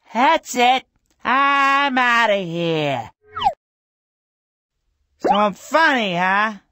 That's it. I'm out of here. So I'm funny, huh?